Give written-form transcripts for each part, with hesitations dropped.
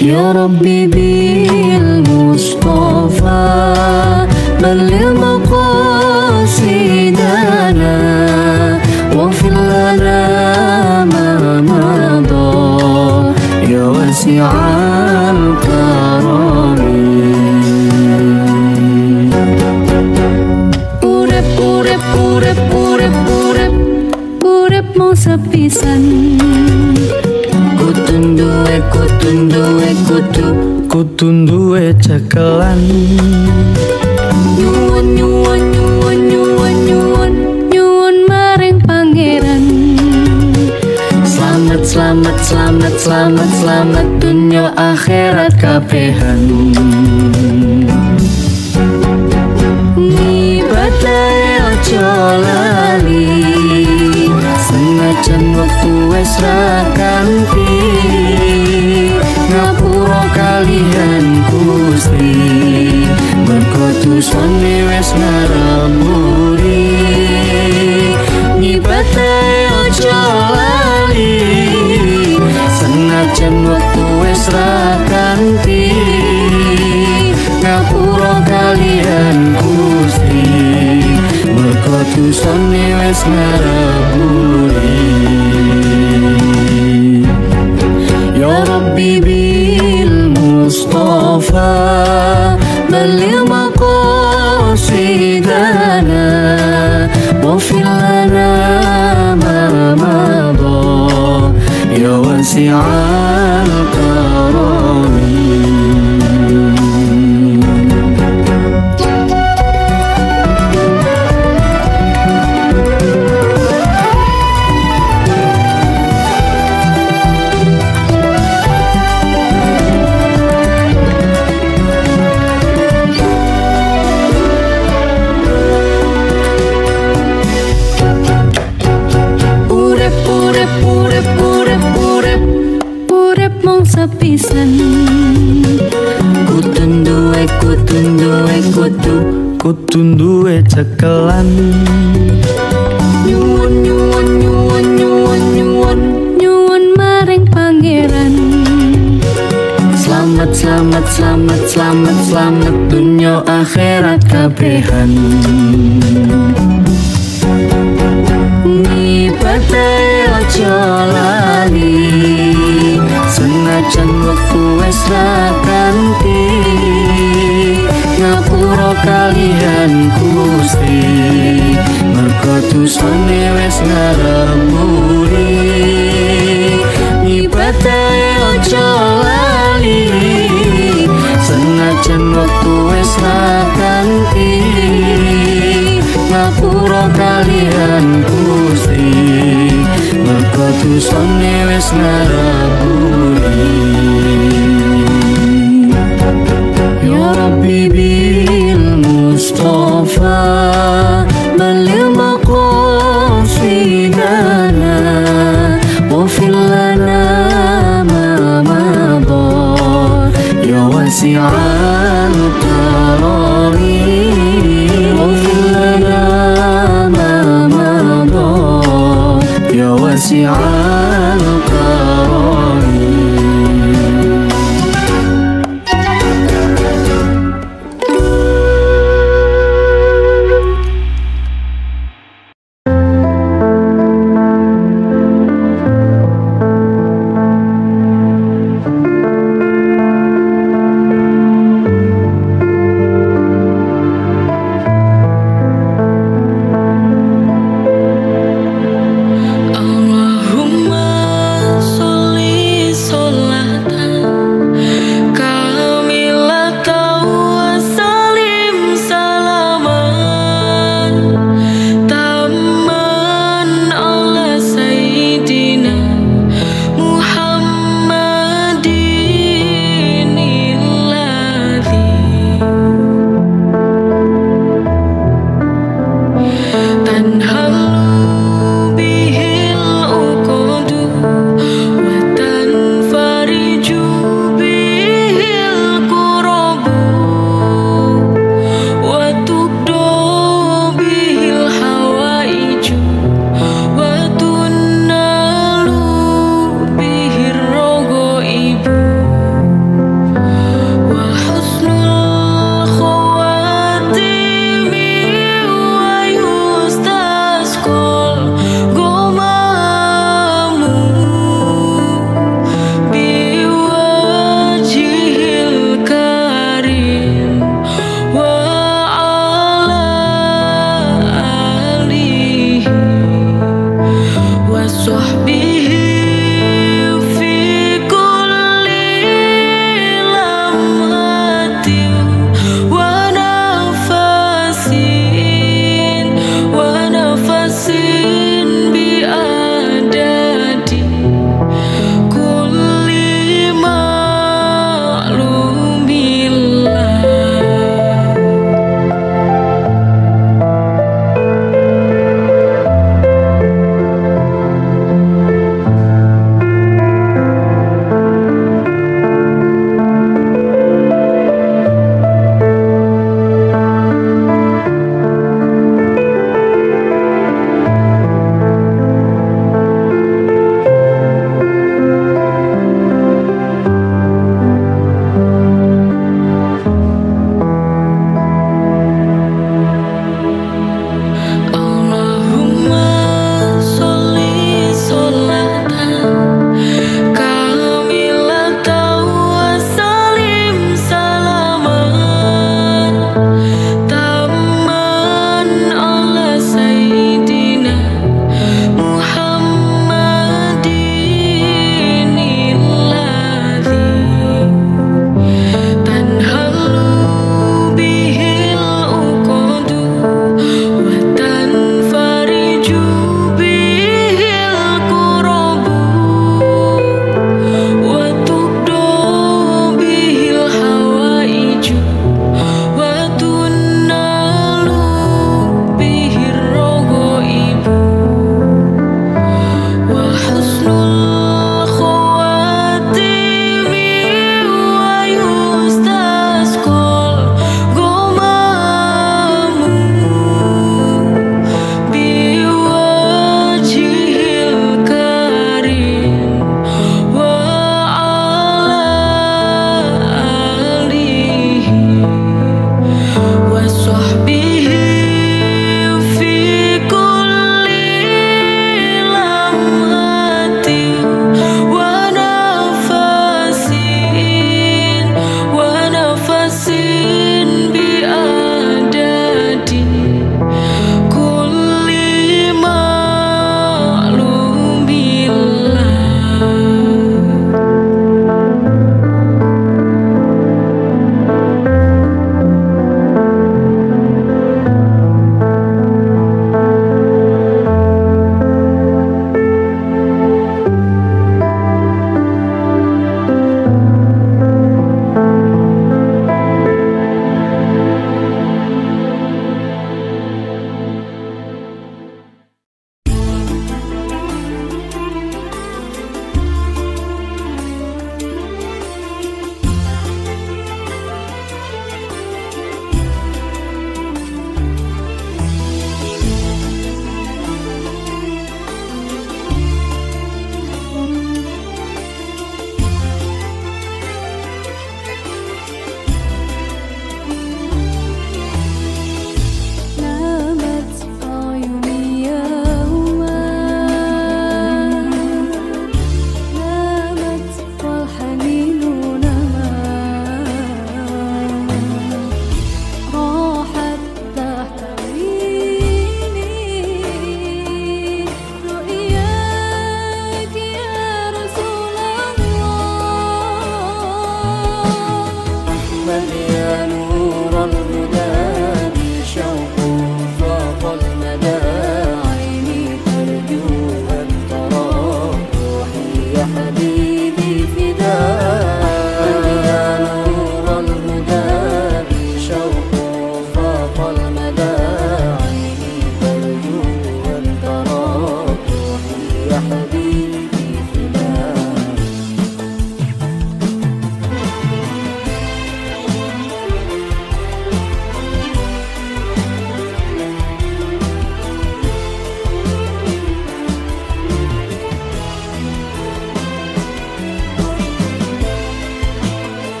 يا ربي بالمصطفى بلغ مقاصدنا واغفر لنا ما مضى يا واسع الكرم. Urip mau sepisan kutun duwe cekelan nyuwun maring pangeran. Selamat dunya akhirat kabehan. Ngibadahe aja lali senajan wektu wis ra ganti ngapura kalihan Gusti mergo dosane wis ngarepuri. Ngibadahe aja lali senajan wektu wis ra ganti ngapura kalihan Gusti mergo dosane wis ngarepuri. Ya Rabbi bil Mustafa baligh maqasidana waghfir lana ma madha ya wasi'al karami. Sepisan kutun duwe cekelan nyuwun maring pangeran. Selamat dunya akhirat kabehan. Ngibadahe aja lali senajan wektu wis ra ganti ngapura kalihan Gusti mergo dosane wis ngarepuri. Ngibadahe aja lali senajan wektu wis ra ganti ngapura kalihan Gusti mergo dosane wis ngarepuri. Ya Rabbi bil Mustafa baligh maqasidana waghfir lana ma madha ya wasi'al karami. Waghfir lana ma madha ya wasi'al karami. Allahumma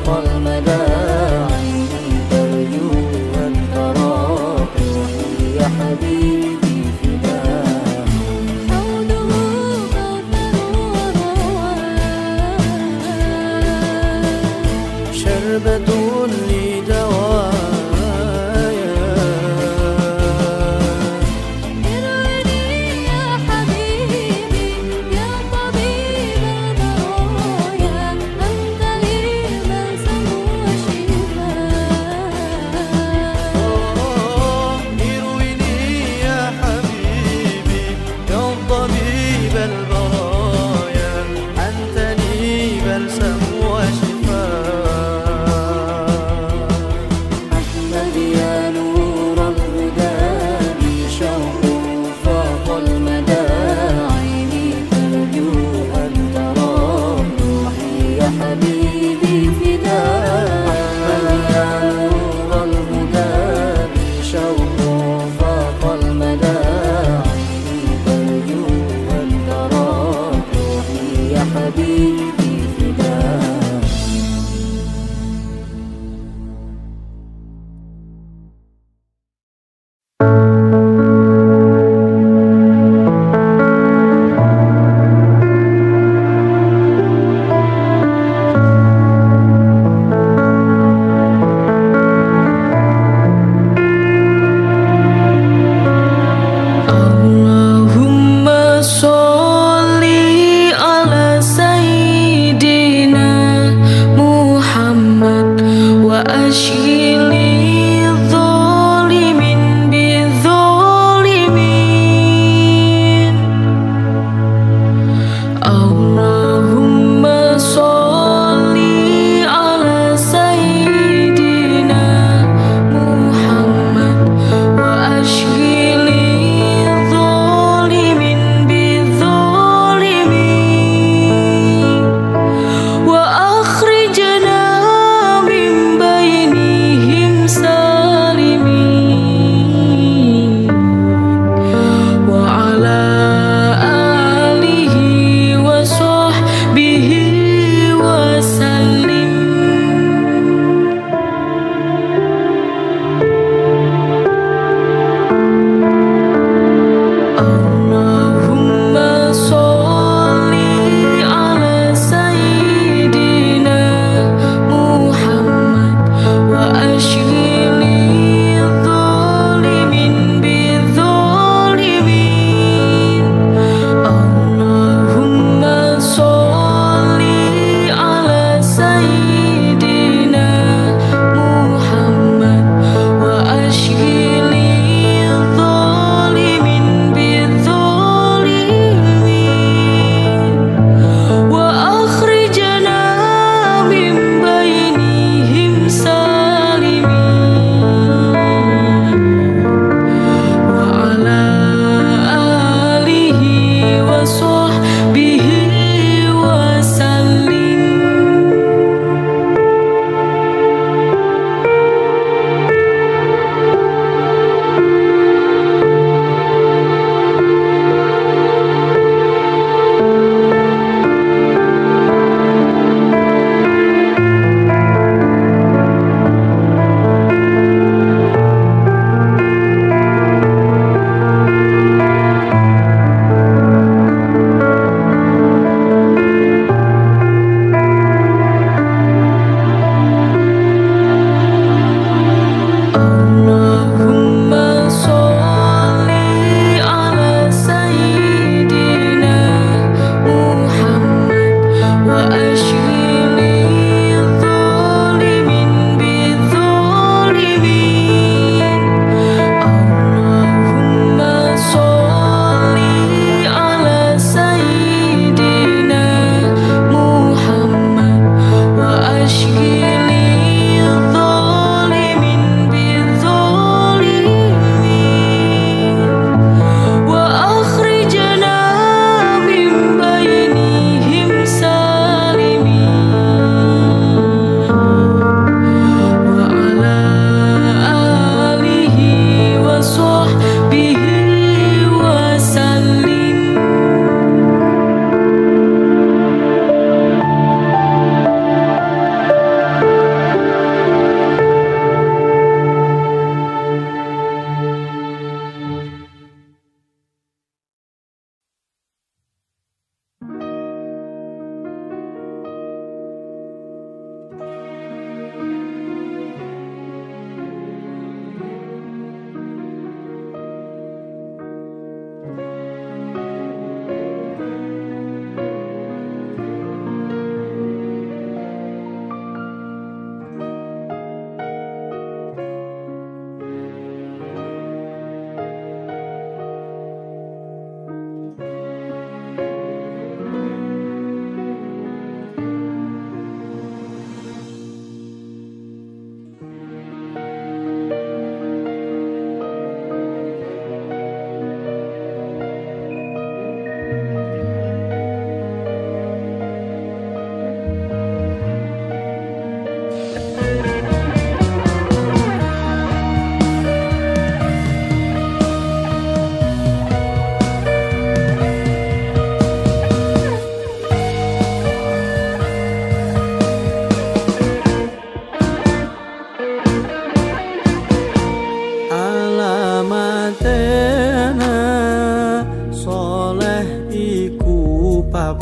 أقصى المداعي ترجو التراقي يا حبيبي فداه حوله كوثر وروان شربة لدوايا ارعدي يا حبيبي يا طبيب البرايا أنت لي بلسم وشفاء ارويني يا حبيبي يا طبيب البرايا أنت لي بلسم وشفاء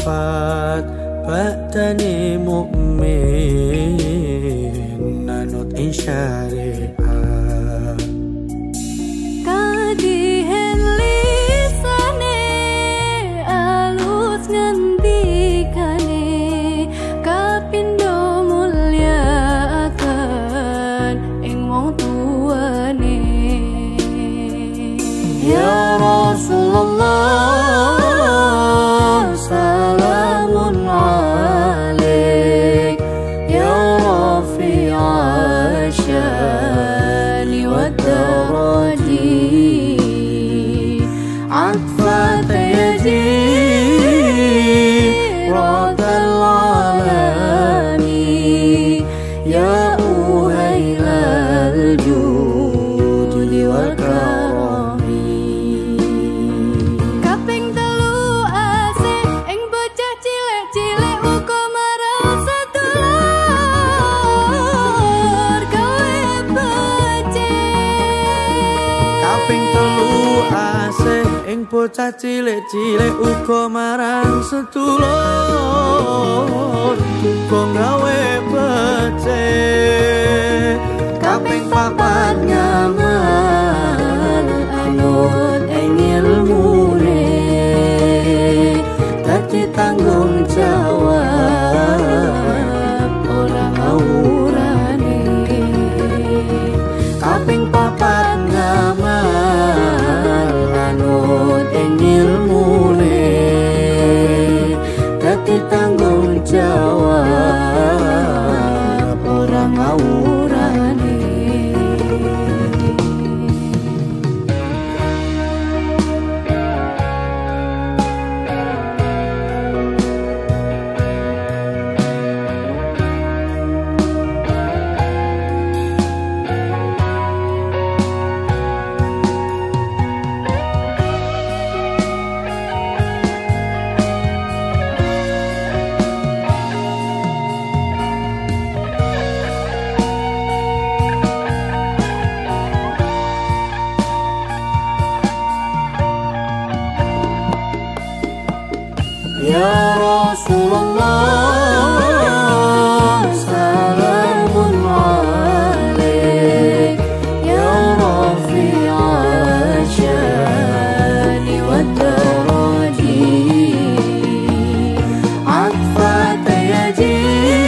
wafat badani mukmin nanut syariat kadihen lisane alus ngendikane kapindo mulyakaken ing wong tuane ya Rasulullah salamun alaik ya Rafi'a syani wa daraji atfat yadi radal alami ya uhailal judi wal kaping telu asih ing bocah cilik-cilik uga marang sedulur gawe becik kaping telu asih ing bocah cilik-cilik uga marang sedulur uga gawe becik kaping papat ngamal anut ing ilmune dadi tanggung jawab ora ngawurane kaping papat ngamal anut ing ilmune dadi tanggung jawab ora ngawurane ya Rasulullah salamun alaik ya Rafi'a syani wa daraji atfat yaji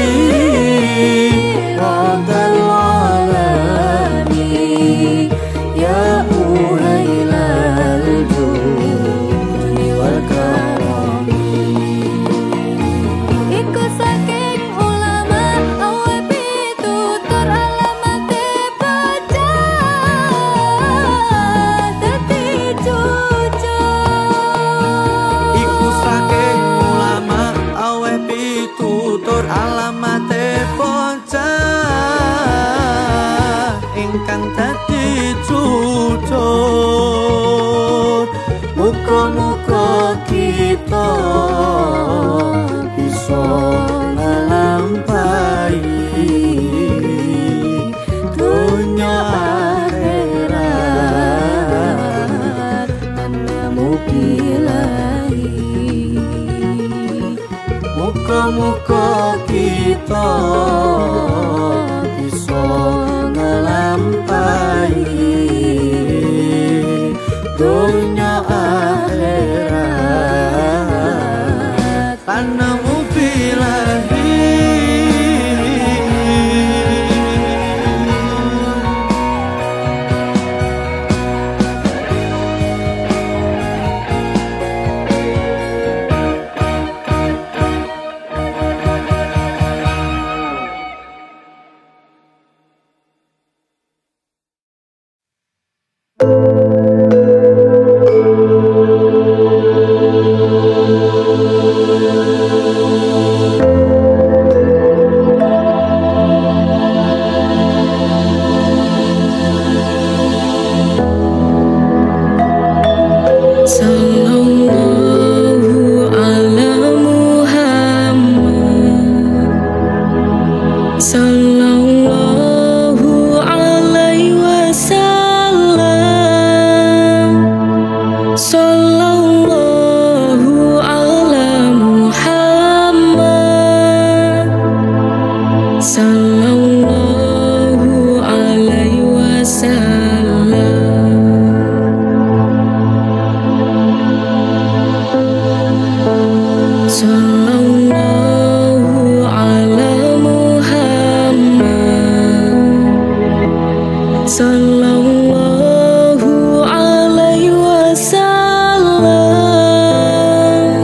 radal alami ya uhailal judi wal iku saking ulama awe pitutur alamate bocah dadi jujur iku saking ulama aweh pitutur alamate bocah ingkang dadi jujur muga-muga kita bisa ngelampahi dunya akhirat tanpa bilahi muga-muga kita bisa ngelampahi dunya akhirat tanpa bilahi Sallallahu ala Muhammad Sallallahu alaihi wasallam. Sallallahu ala Muhammad. Sallallahu alaihi wasallam.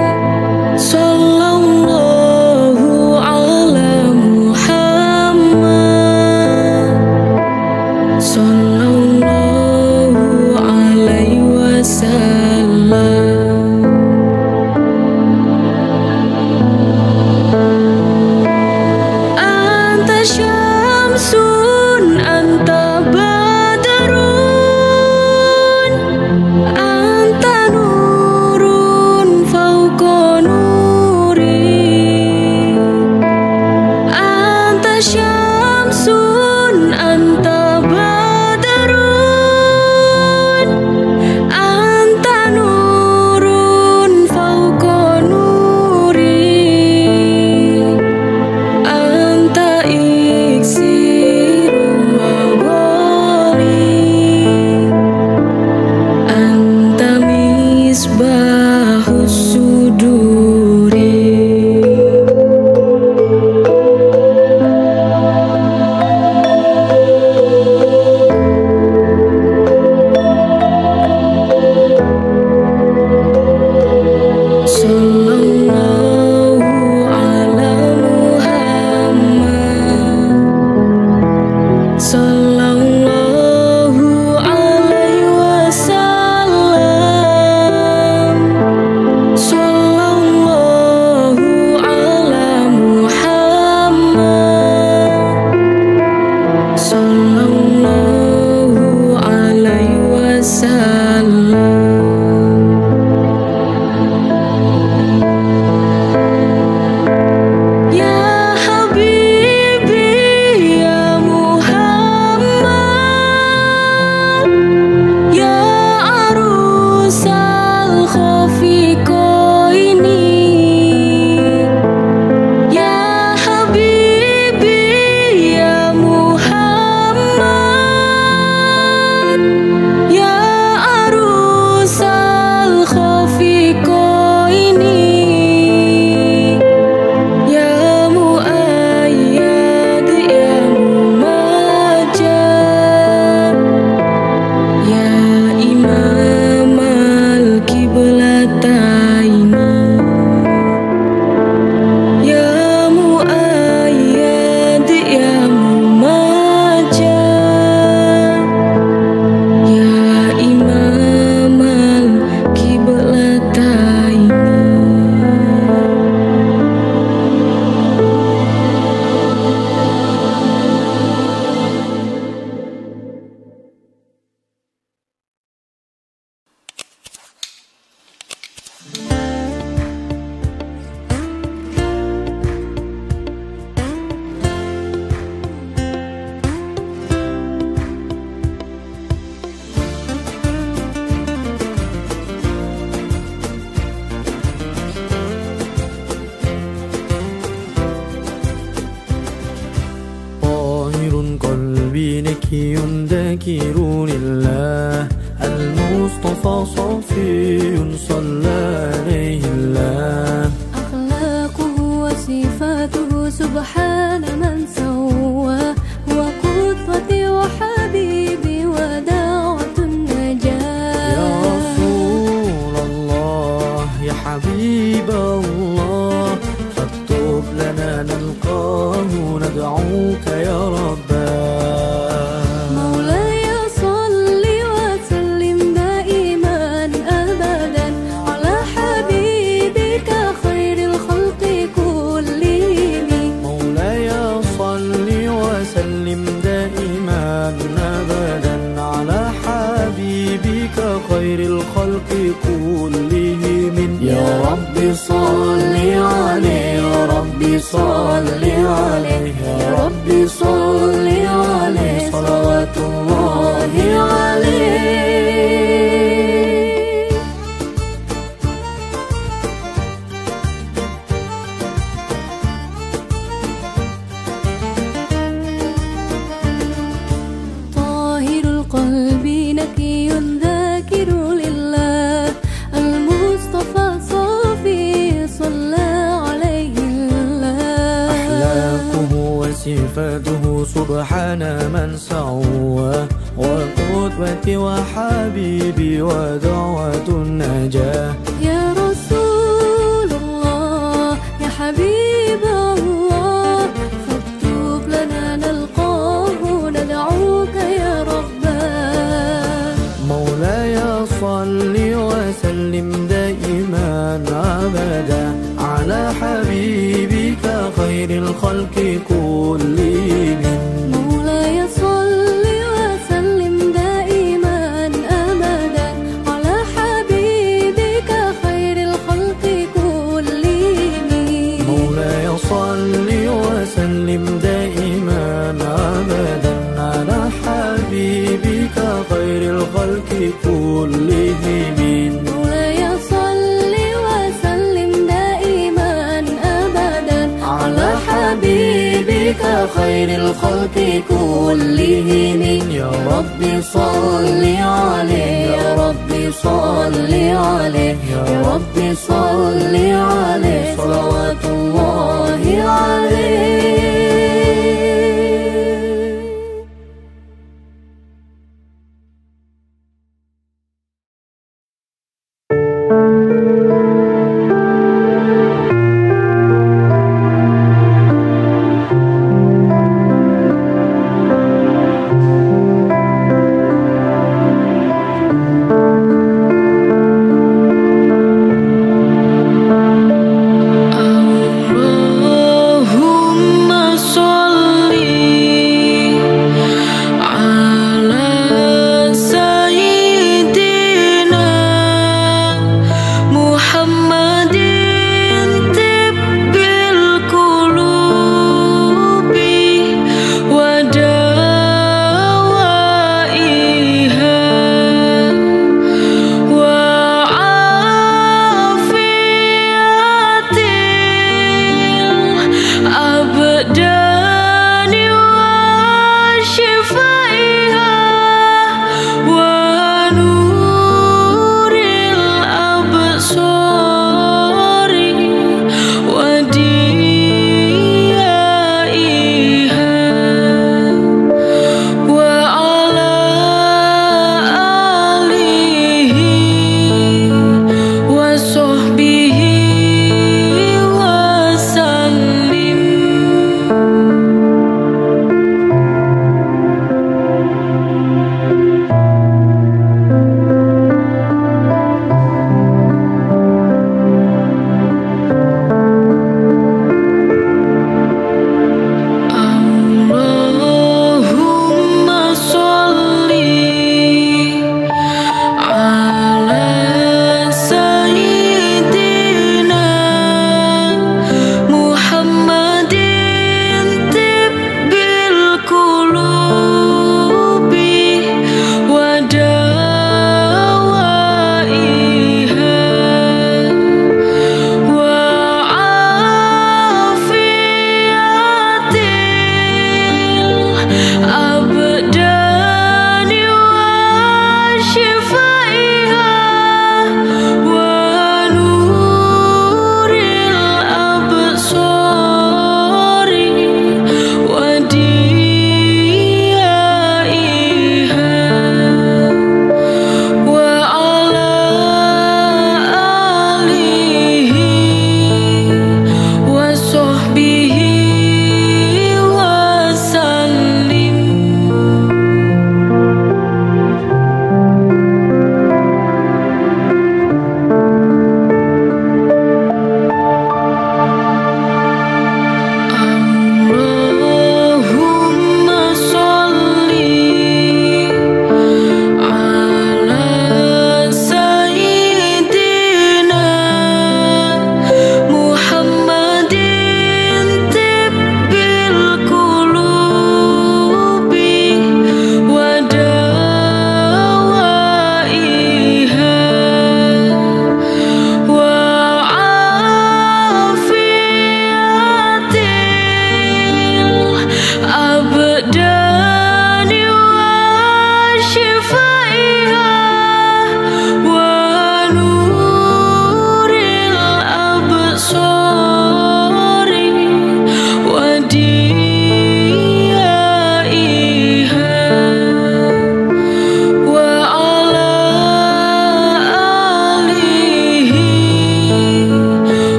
Sallallahu ala Muhammad. Sallallahu alaihi wasallam. Anta syamsun, anta badrun, anta nurun fauqa nuri. Anta syamsun, anta badrun, anta nurun fauqa nuri. Anta iksirun wa ghali, anta misbahus suduri. Sallallahu ala Muhammad. Sallallahu alaihi wasallam. Sallallahu ala Muhammad. Sallallahu alaihi wasallam. Ya Habibi ya Muhammad, ya arusal khafiqaini. Ya Habibi ya Muhammad, ya arusal khafiqaini. Ya Muayyad ya Mumajjad, ya Imam al-Qiblataini. Ya Muayyad ya Mumajjad, ya Imam al-Qiblataini. طاهر قلبي نكي ذاكر لله، المصطفى صفي صلى عليه الله. أخلاقه وصفاته سبحان من سوى، هو قدوتي وحبيبي ودعوة النجاة. يا رسول الله يا حبيب الله، فاكتب لنا نلقاه ندعوك يا رباه. مولاي صل وسلم دائما أبدا على حبيبك خير الخلق كلهم. مولاي صل وسلم دائما أبدا على حبيبك خير الخلق كلهم. يا رب صل عليه، يا رب صل عليه، يا رب صل عليه، صلوات الله عليه. صفاته سبحان من سوى وقدوتي وحبيبي ودعوة النجاة. يا رسول الله يا حبيب الله فاكتب لنا نلقاه ندعوك يا رباه. مولاي صل وسلم دائما أبدا على حبيبك خير الخلق كلهم. مولاي صل وسلم دائما أبدا على حبيبك خير الخلق كلهم. مولاي صل وسلم دائما أبدا على حبيبك خير الخلق كلهم. مولاي صل وسلم دائما أبدا على حبيبك خير الخلق كلهم. يا رب صل عليه يا رب صل عليه يا رب صل عليه صلوات الله عليه. Allahumma sholli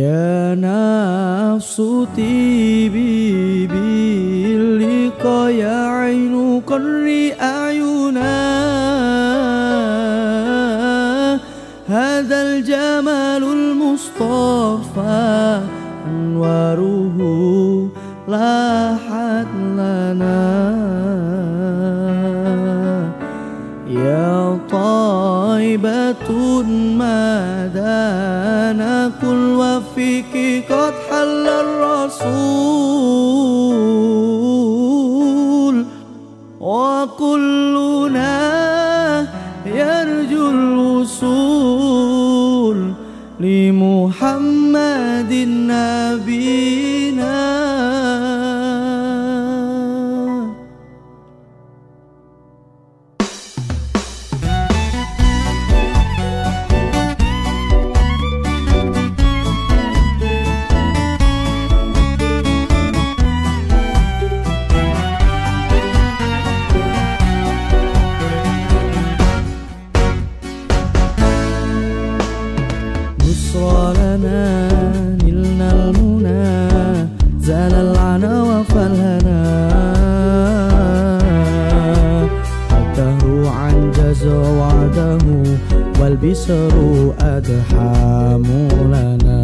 Ya nafsu tibi billiqa ya ainu qurri ayuna Hadal jamalul mustafa anwaruhu lahat lana Ya taibatun madana kul wa fiki qad halal rasul wa kulluna yarjul usul li Muhammadin nabina لنا نلنا المنى زال العنا وفلهنا الدهر عنجز وعده والبسر أدحام لنا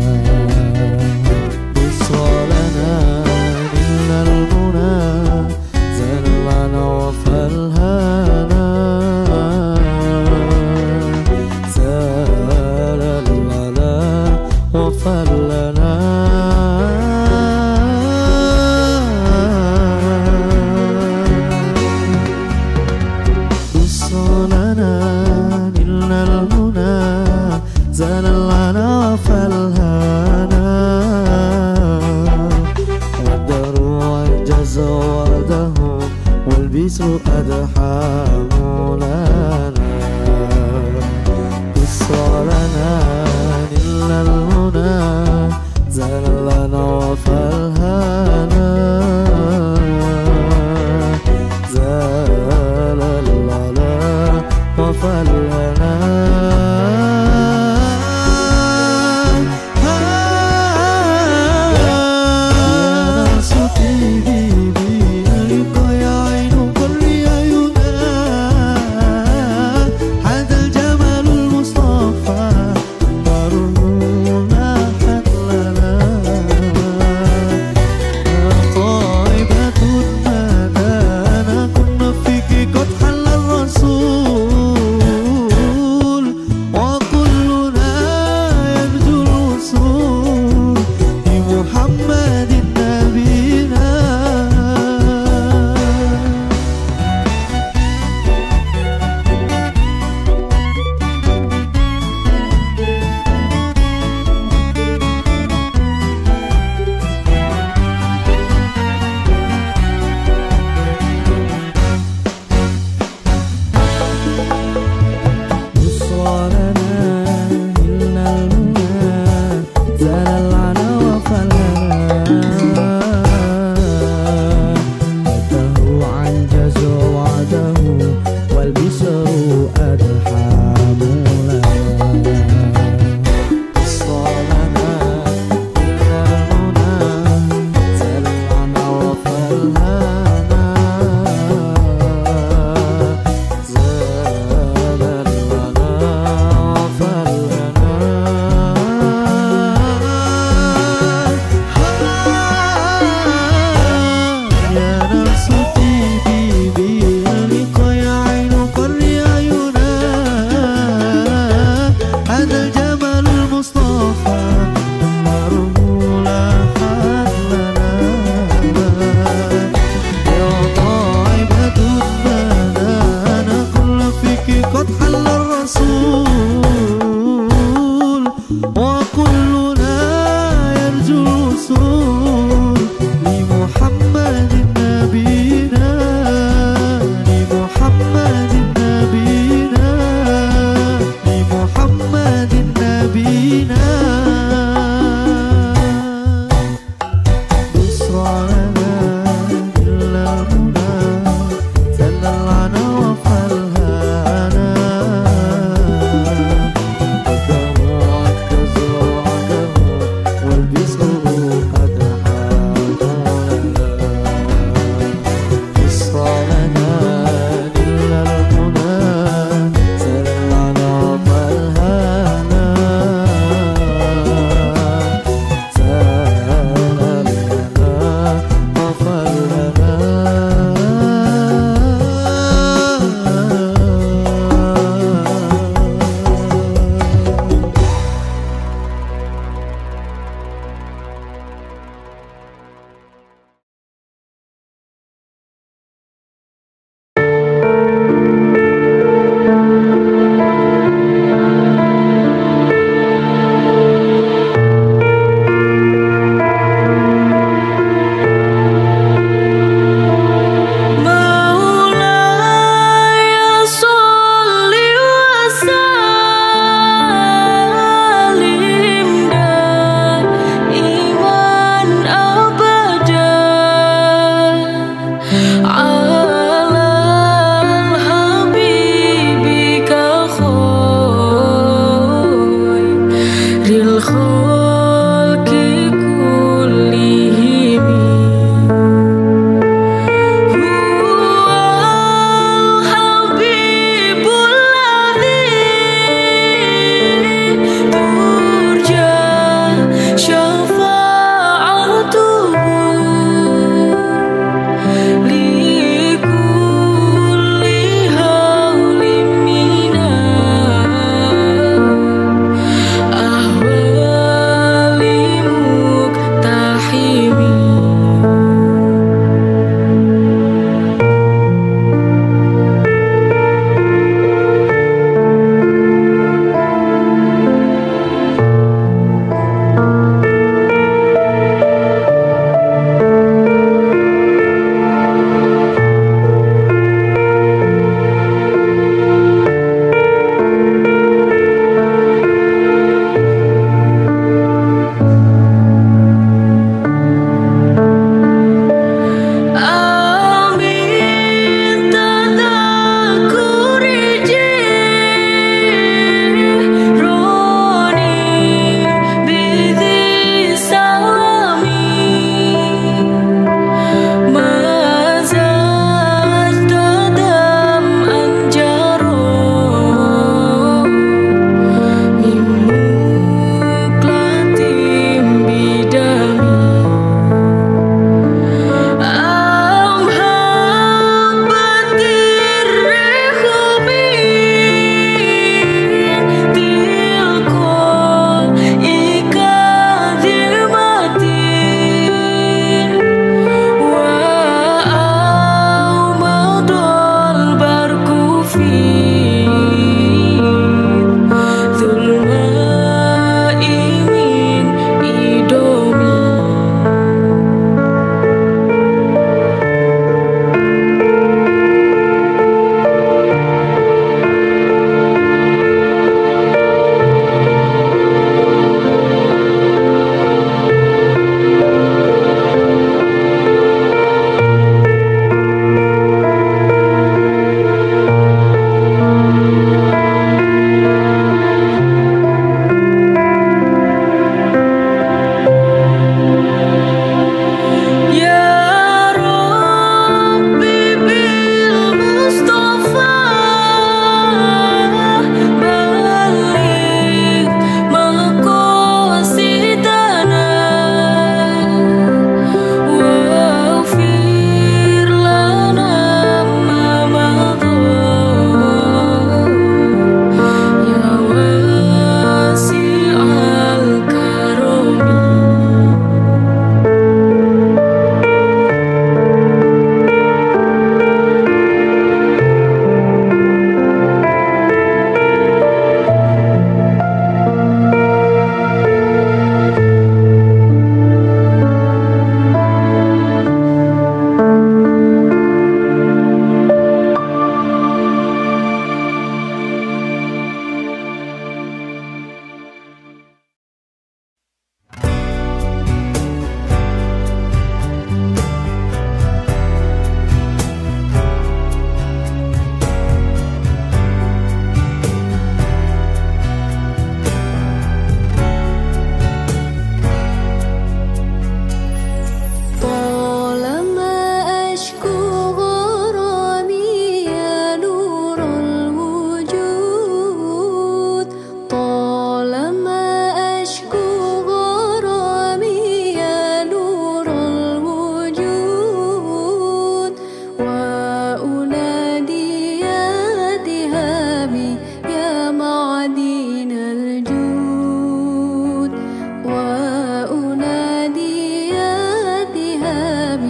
وصالنا نلنا المنى زال العنا وفلهنا وفلنا وصلنا نلنا المنى زال العنا وفلهنا والدهر عجز وعده والبسر أدحام لنا وصلنا نلنا المنى زال لنا وفلهنا زال لنا وفلهنا يا ناس طيبي بلقى يا عين قري عيونا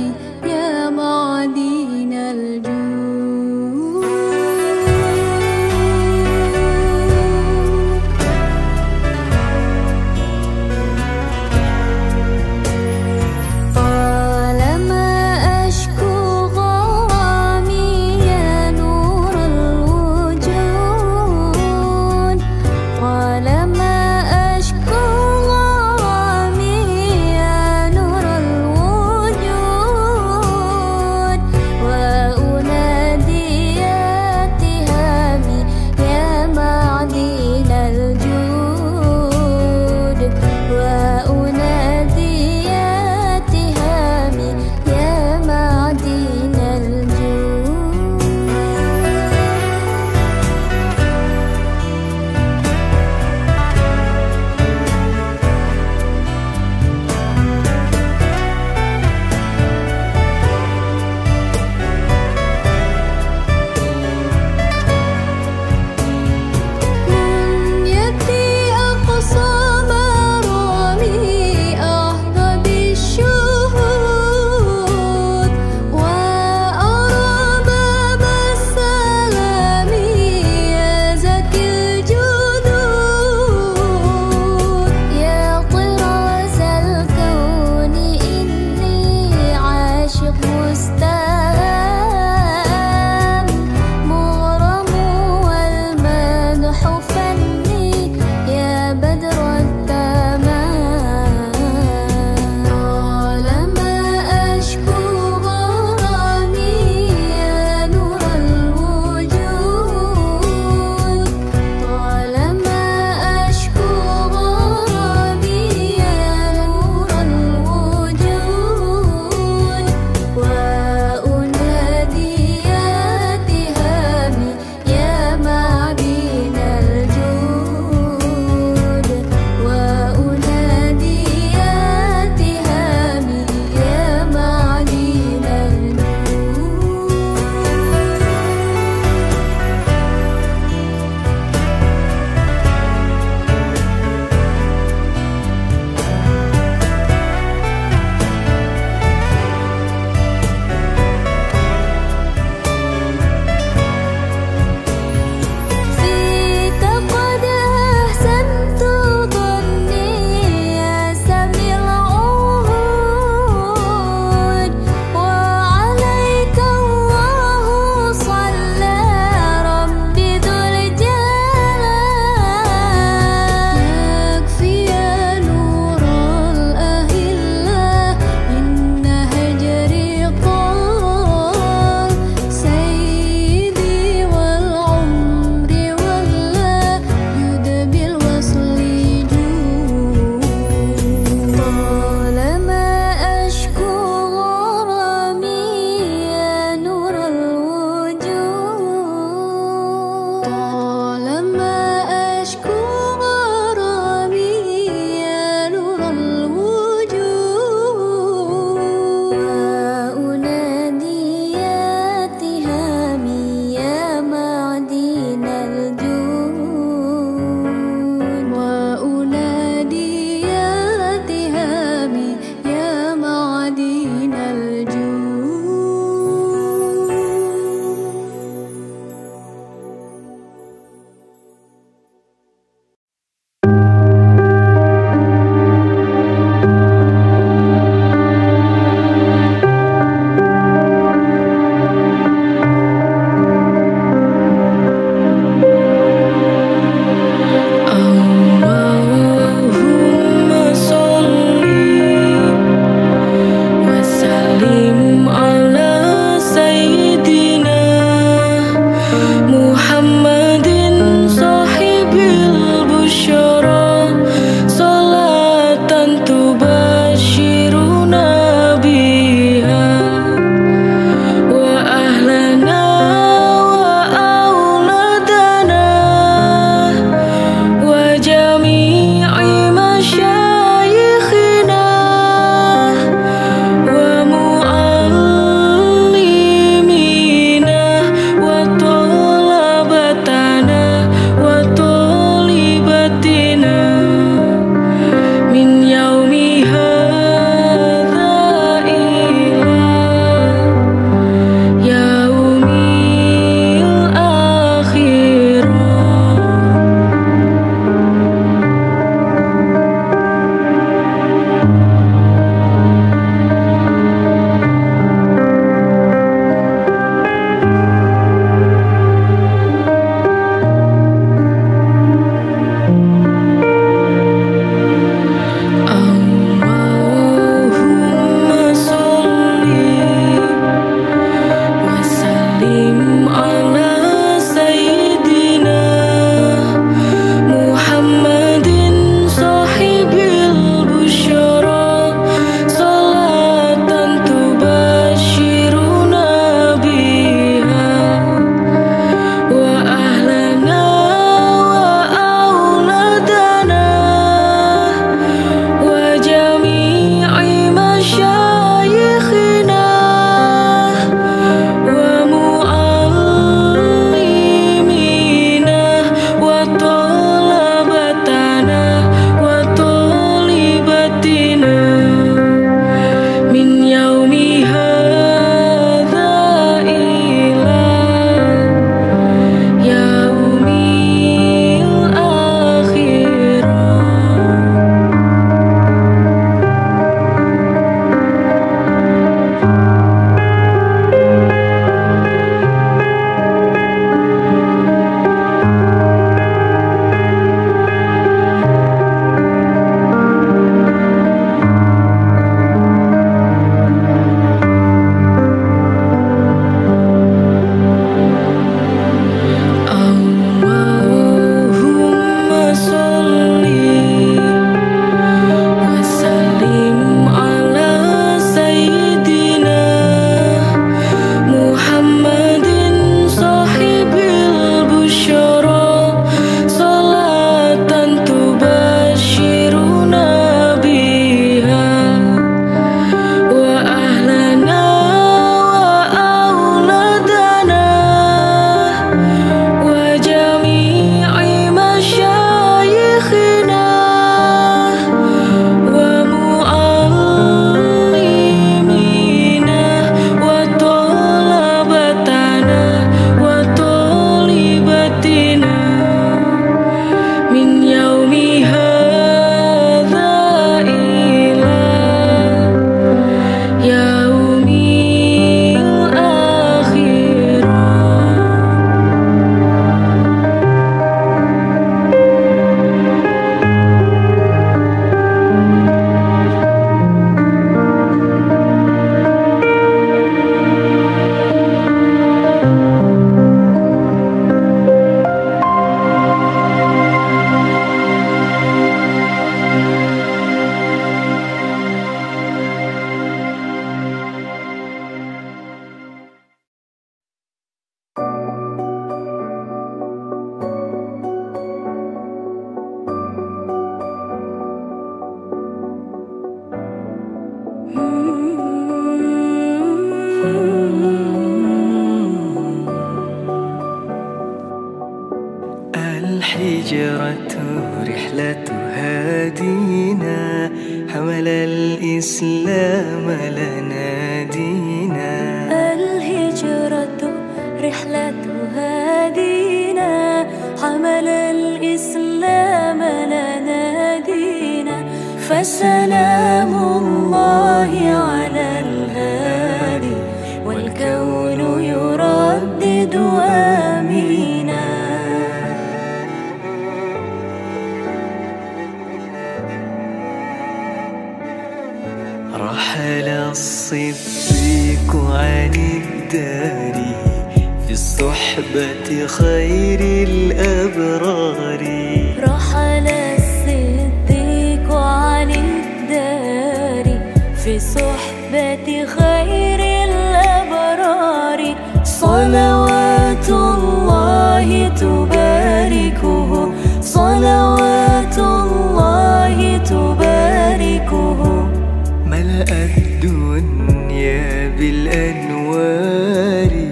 يا معدن الجود طالما أشكو غرامي يا نور الوجود طالما أشكو غرامي يا نور الوجود الهجرة رحلة هادينا حمل الإسلام لنا دينا. الهجرة رحلة هادينا حمل الإسلام لنا دينا. فسلام الله على الهادي والكون يردد آمينا. رحل الصديق عن الدار في الصحبة خير الأبرار. رحل الصديق عن الدار في صحبة خير الأبرار. صلوات الله تباركه صلوات الله تباركه. ملأ الدنيا بالأنوار.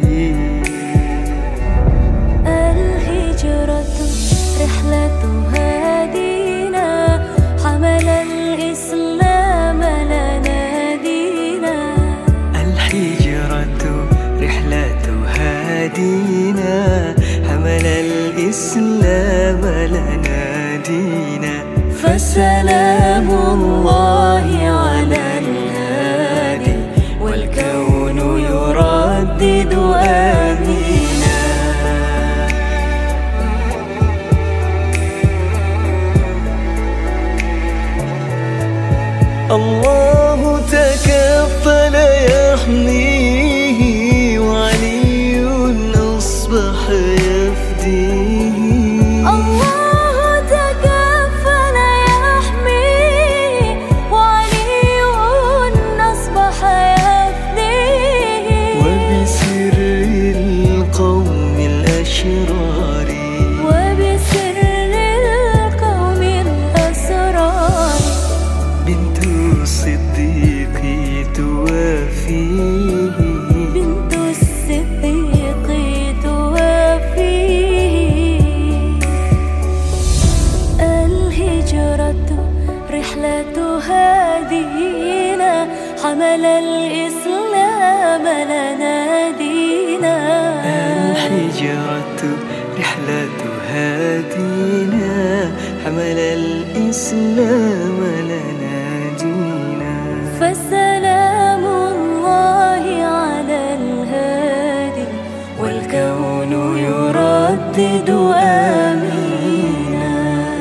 الهجرة رحلة هادينا حمل الإسلام لنا دينا. الهجرة رحلة هادينا حمل الإسلام لنا دينا. فسلام الله على الهادي والكون يردد آمينا. الله تكفل يحميه وعلي أصبح يفديه. الله تكفل يحميه وعلي أصبح يفديه. وبسر القوم الأشرار وبسر القوم الأسرار. بنت الصديق توافيه بنت الصديق توافيه. الهجرة رحلة هادينا حمل الإسلام لنا دينا. الهجرة رحلة هادينا حمل الإسلام لنا دينا. فسلام الله على الهادي والكون يردد آمينا.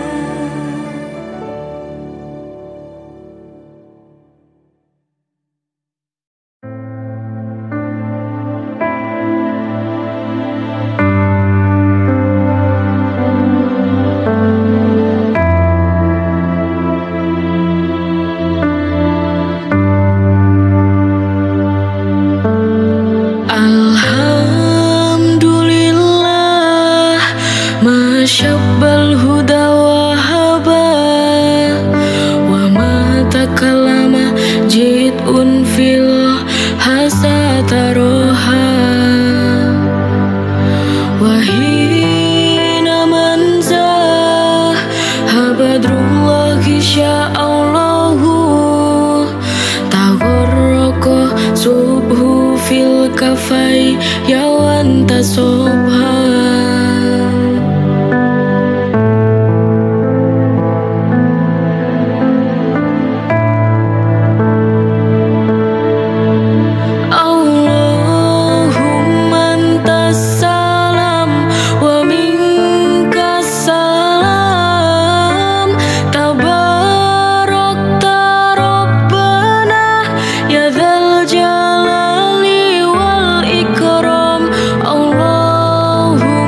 Alhamdulillah ma syabbal huda wa haba wa ma takallama jid'un fil hasataroha wa hina manzah habadrullahi sya'allahu tagorroko subhu fil kafai yawan tasobha. Allahumma antas salam wa minkas salam tabarakta rabbana ya dzal jalali wal ikram. Allahumma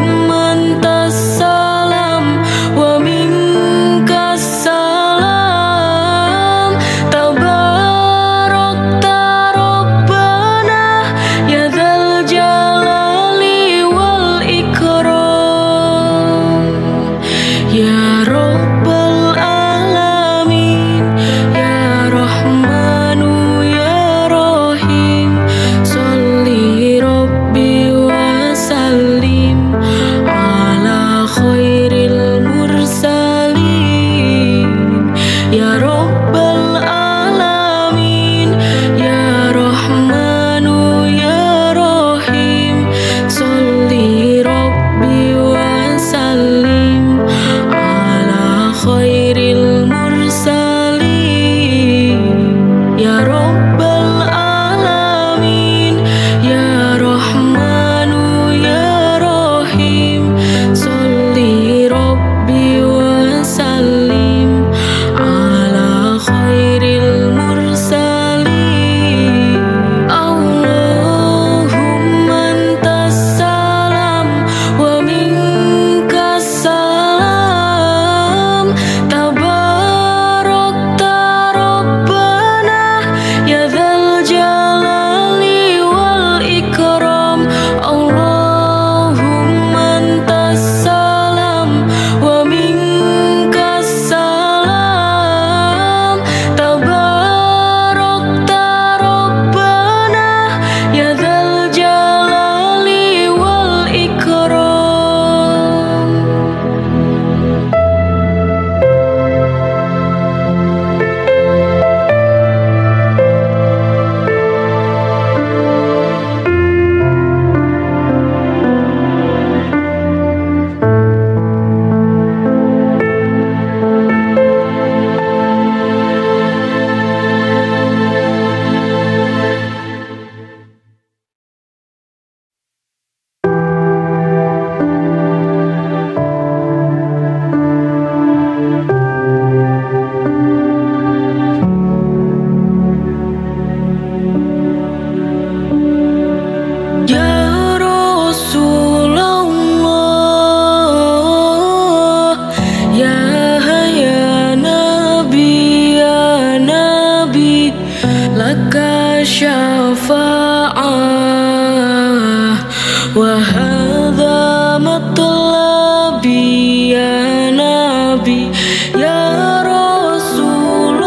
وهذا مطلبي يا نبي يا رسول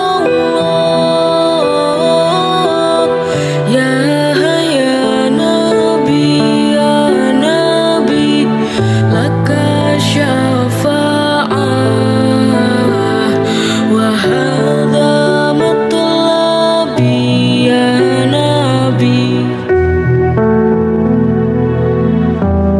الله يا نبي يا نبي لك شفاعة وهذا مطلبي يا نبي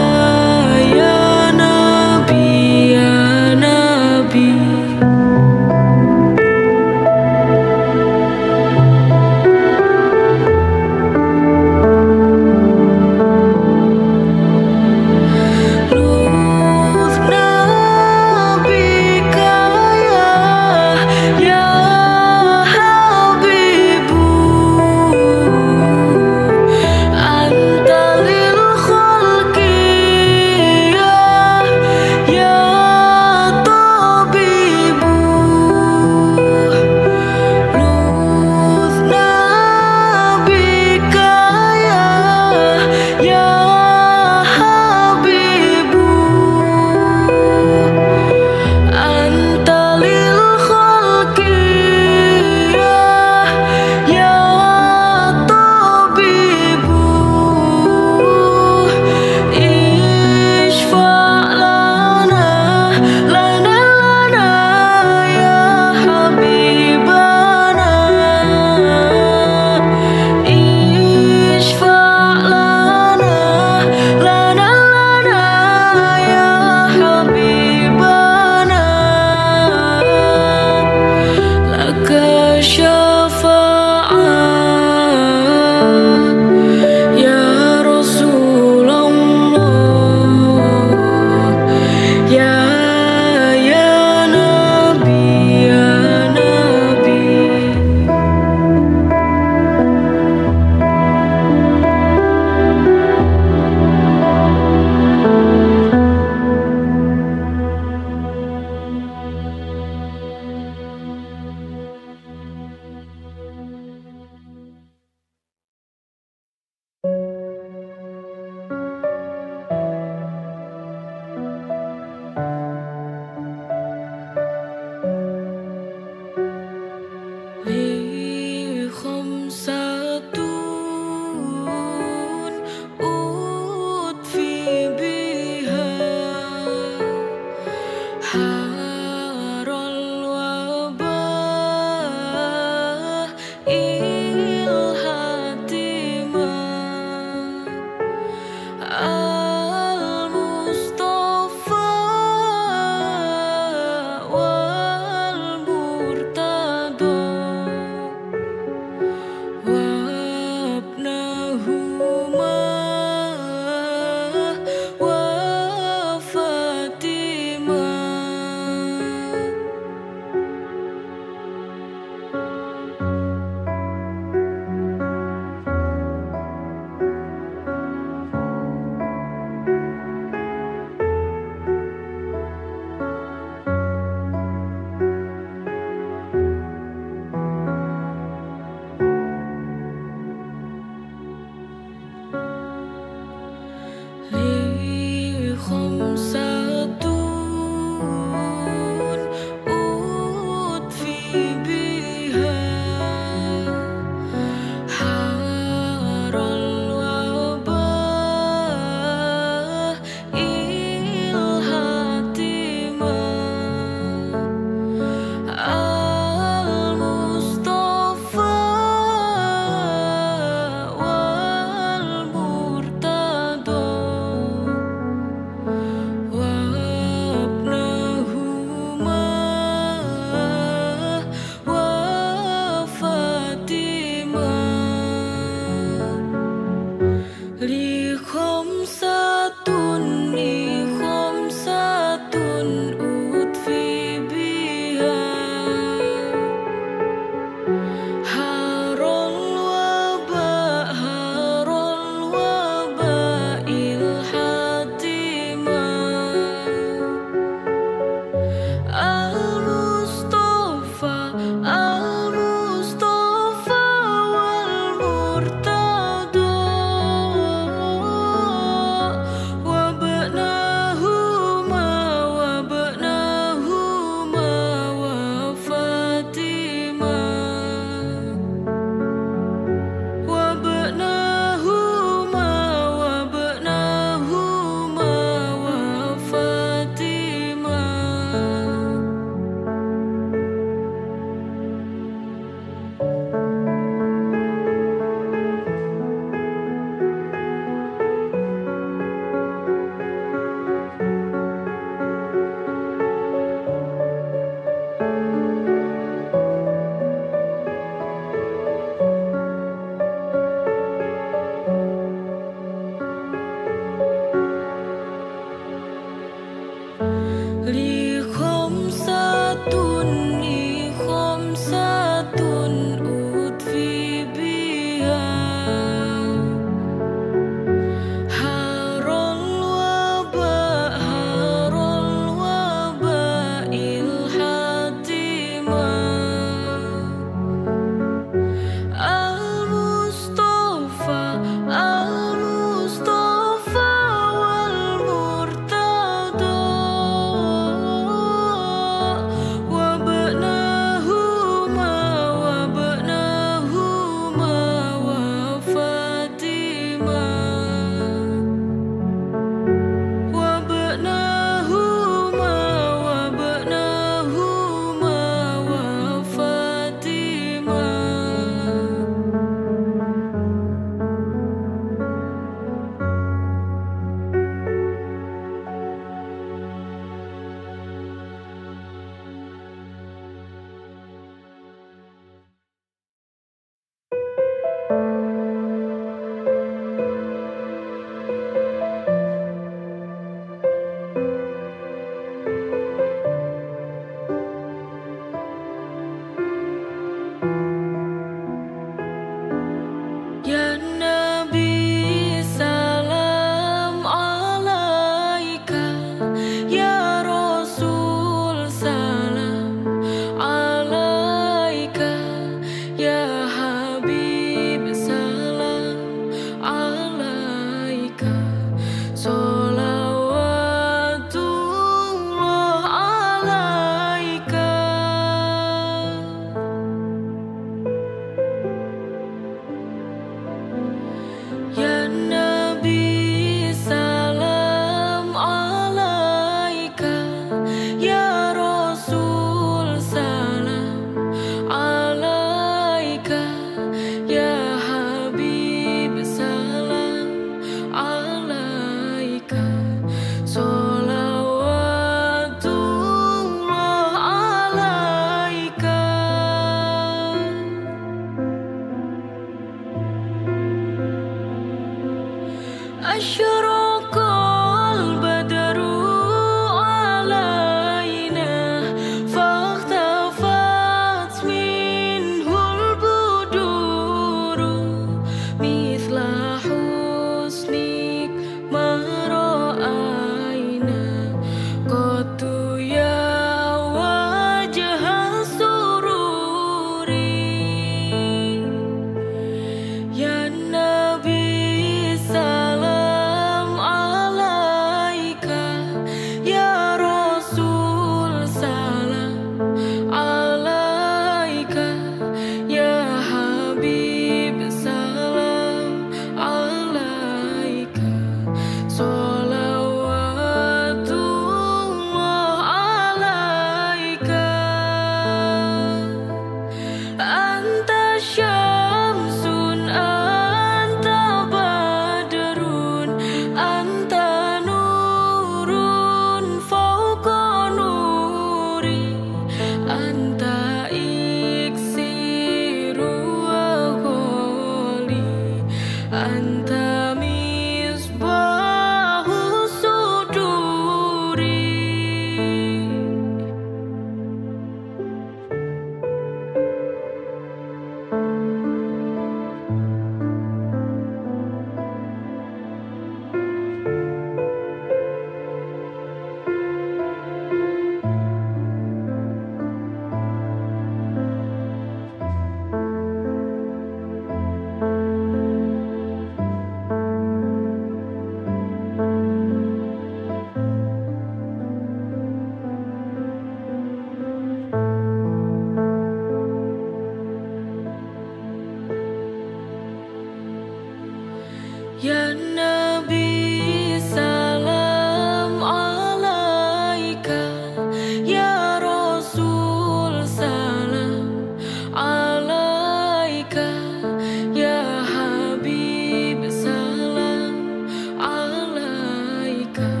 Ya Nabi salam alaika, Ya Rasul salam alaika, Ya Habib salam alaika,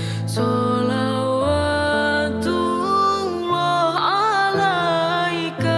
Sholawatullah alaika.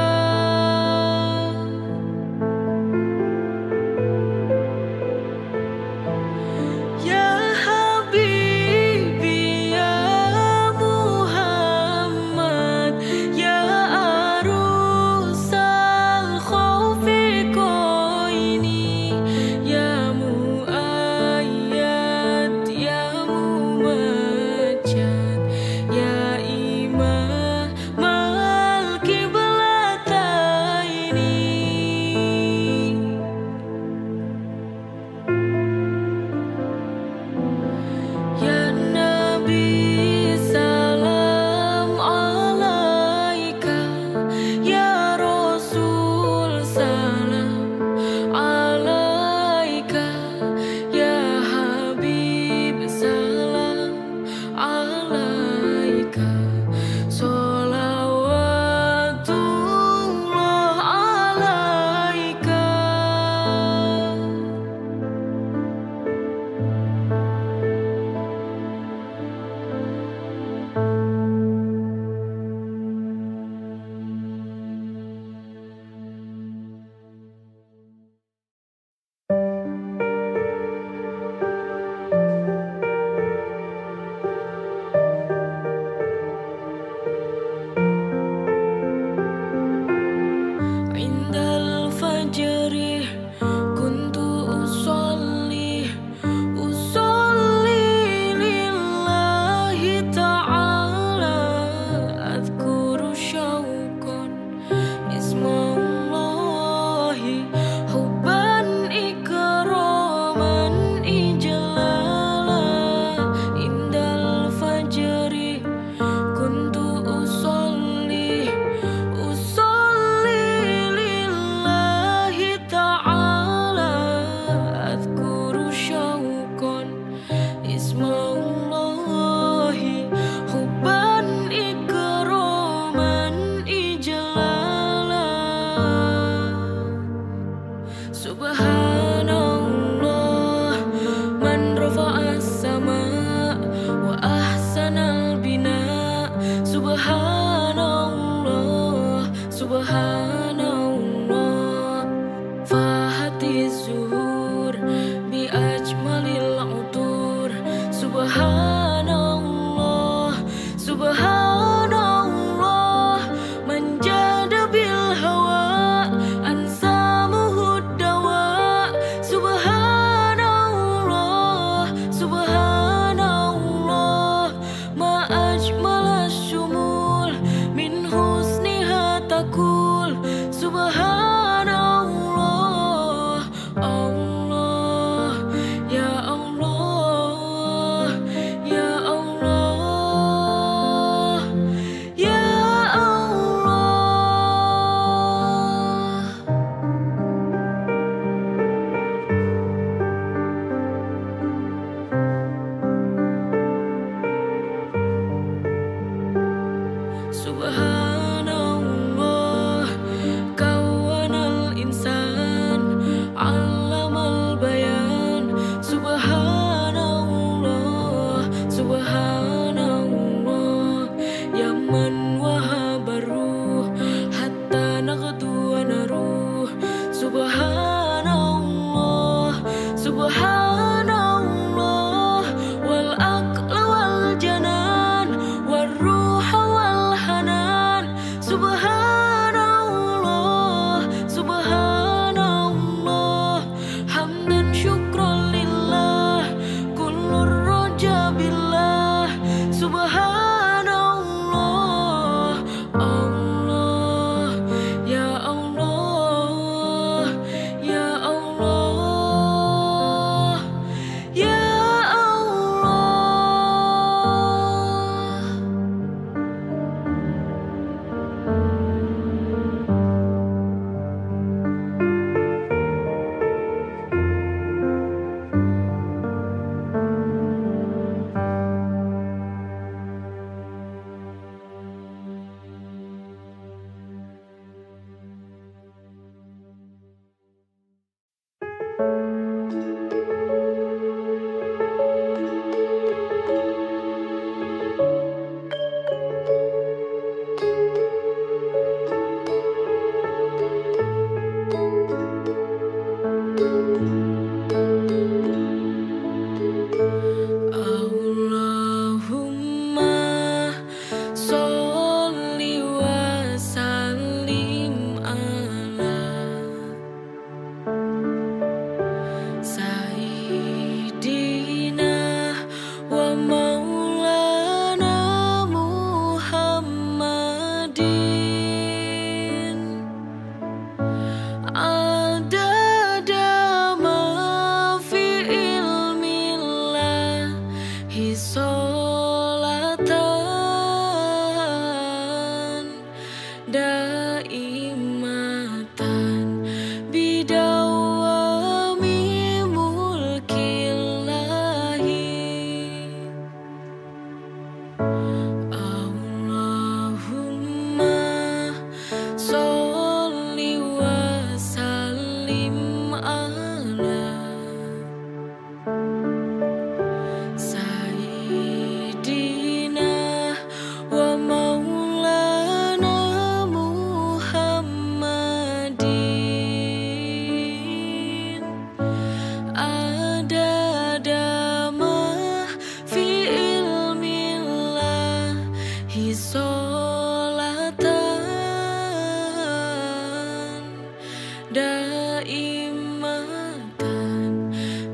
daimatan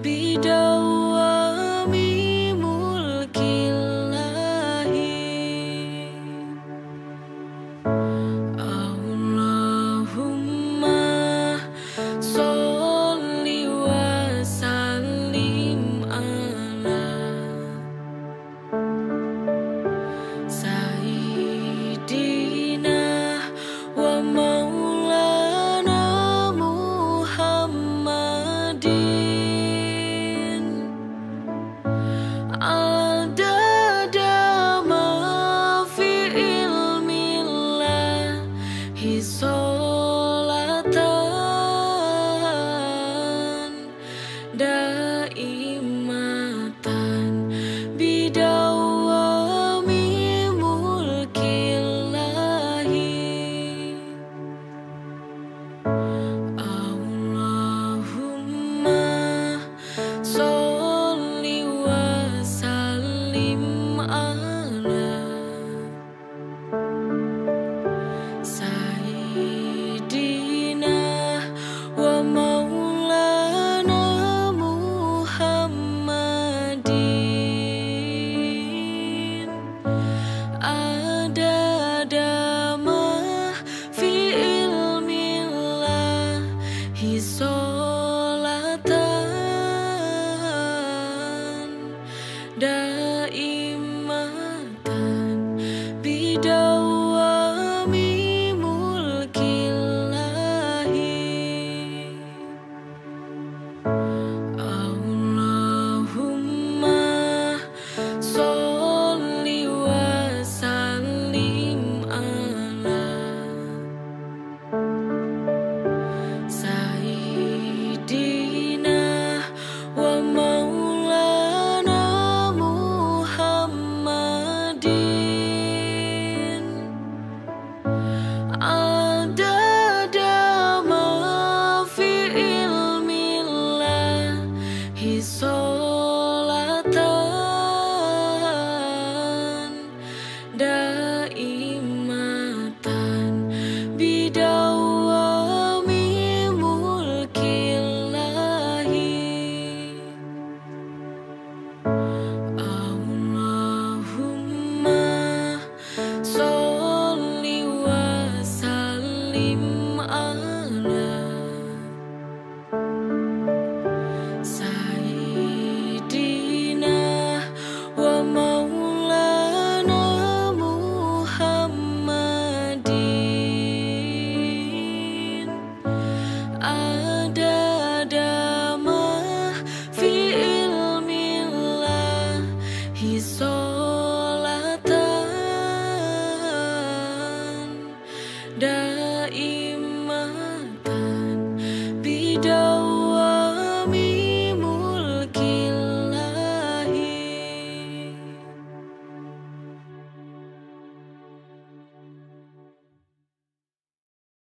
bidawami mulkillahi. Allahumma sholli wa sallim ala Sayyidina wa maulana Muhammadin adada ma fi ilmillahi sholatan daimatan bidawami mulkillahi. Allahumma sholli wa sallim ala Sayyidina wa maulana Muhammadin adada ma fi ilmillahi sholatan daimatan bidawami mulkillahi. Allahumma sholli wa sallim ala Sayyidina wa maulana Muhammadin adada ma fi ilmillahi sholatan daimatan bidawami mulkillahi. Allahumma sholli wa sallim ala Sayyidina wa maulana Muhammadin adada ma fi ilmillahi